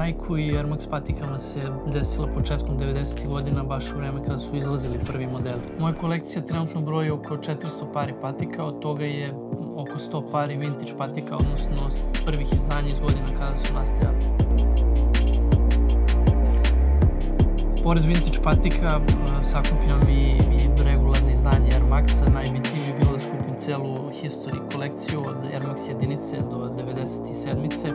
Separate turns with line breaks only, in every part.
Nike-u i Air Max patikama se desila početkom 90. godina, baš u vreme kada su izlazili prvi modeli. Moja kolekcija trenutno broji oko 400 pari patika, od toga je oko 100 pari vintage patika, odnosno prvih izdanja iz godina kada su nastajali. Pored vintage patika sakupljam i regularne izdanje Air Maxa. Najbitnije mi je bilo da skupim celu history kolekciju od Air Max jedinice do 97.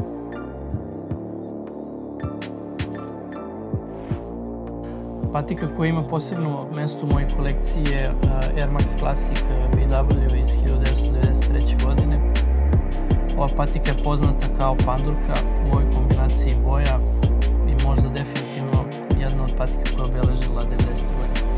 Patika koja ima posebno mesto u mojoj kolekciji je Air Max Classic BW iz 1993. godine. Ova patika je poznata kao pandurka u ovoj kombinaciji boja i možda definitivno jedna od patika koja je obeležila 90. godine.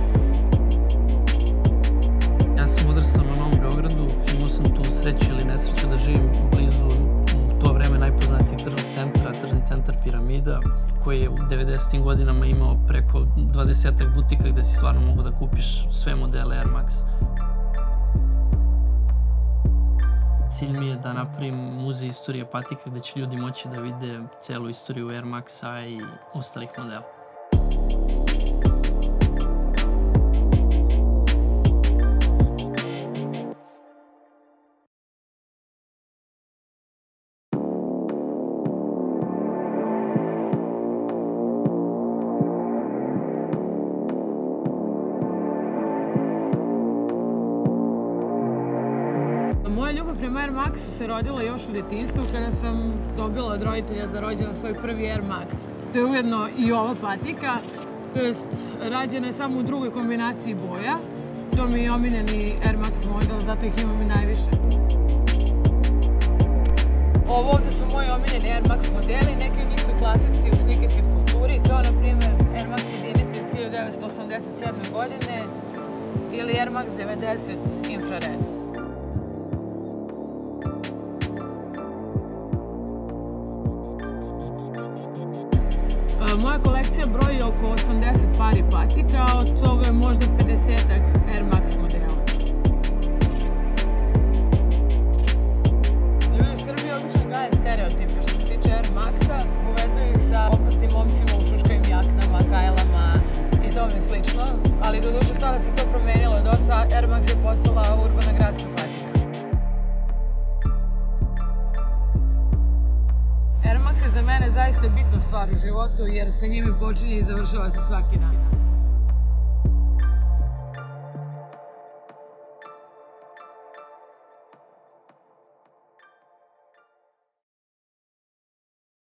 Ja sam odrastao na Novom Beogradu, imao sam tu sreću ili nesreću da živim blizu u to vreme najpoznatijeg tržnog centra, tržni centar Piramida, koji je u 90. godinama imao preko 20 butika gde si stvarno mogu da kupiš sve modele Air Max. Cilj mi je da napravim muzej istorije patika gde će ljudi moći da vide celu istoriju Air Maxa i ostalih modela.
Moja ljubav prema Air Maxu se rodila još u detinjstvu kada sam dobila od roditelja za rođendan svoj prvi Air Max. To je ujedno i ova patika, to jest rađena je samo u drugoj kombinaciji boja. To mi je omiljeni Air Max model, zato ih imam i najviše. Ovo ovde su moji omiljeni Air Max modeli, neki od njih su klasici u sneakerhead kulturi, to na primjer Air Max jedinice iz 1987. godine ili Air Max 90 Infrared. Moja kolekcija broji oko 80 pari patika, od toga je možda 50-ak Air Max modela. Ljudi u Srbiji obično gaje stereotipe što se tiče Air Maxa, povezuju ih sa opasnim momcima u šuškavim jaknama, kajlama i tome slično, ali doduše sada se to promenilo dosta, Air Max je postala urbana gradska patika. Air Max je za mene zaista bitna stvar u životu jer sa njime počinje i završava se svaki dan.